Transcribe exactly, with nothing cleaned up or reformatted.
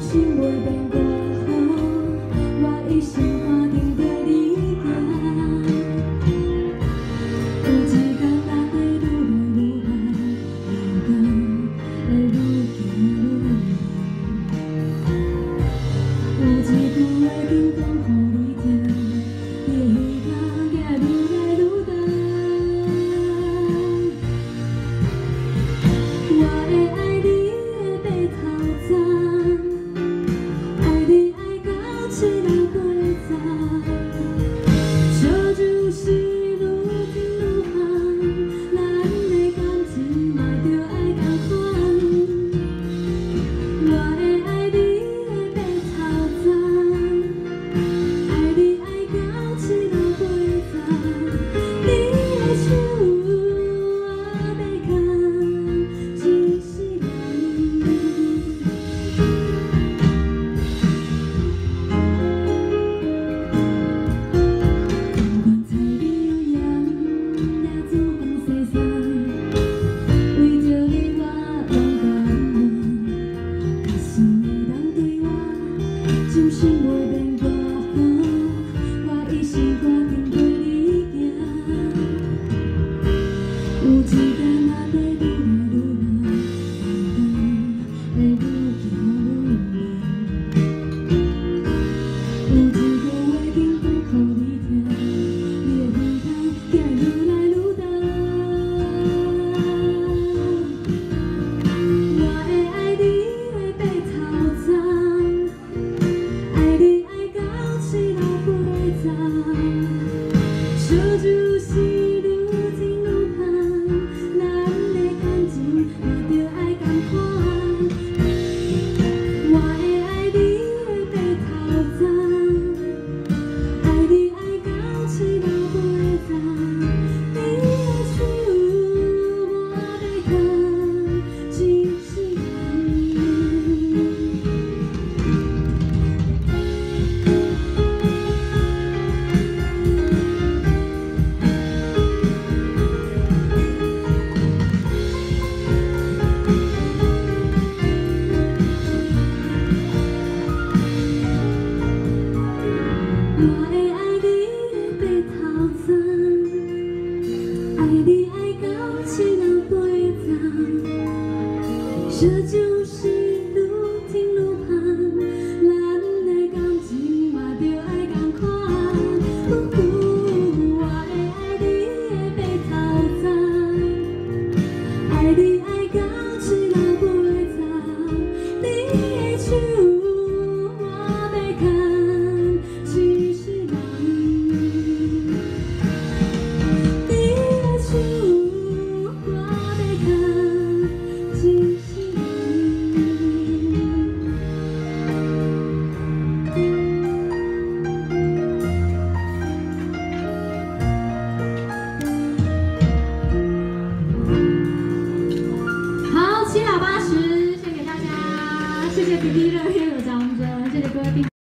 心袂变外好，我一生看定着你行。有一天咱会愈来愈歹，路会愈行愈远。有一句话紧讲予你听，你的彼岸行愈来愈长。我会爱你的白头鬃，爱你爱到七老八十，烧就是愈甜愈香，咱的感情嘛着爱同款。我会爱你的白头鬃，爱你爱到七老八十，你的手我要牵一世人。不管菜里有盐，也煮饭洗衫，为着你我拢甘愿。假使你当对我真心袂变外好，我一生决定陪你行。有一天咱会愈来愈老，会愈行愈远。有一句话紧讲予你听，你的鼻头行愈来愈长。我会爱你的白头鬃，爱你爱到七老八十，烧就是愈甜愈香，咱的感情嘛着爱同款。我会爱你的白头鬃，爱你爱到七老八十，你的手我要牵一世人。我会爱你的白头鬃，爱你爱到七老八十，这就是愈甜愈香，咱的感情嘛着爱同款。我会爱你的白头鬃，爱你爱到七老八十，你的手我要牵一世人。你的手我要牵一世人。好，七老八十，献给大家，谢谢弟弟热烈的掌声，谢谢各位宾。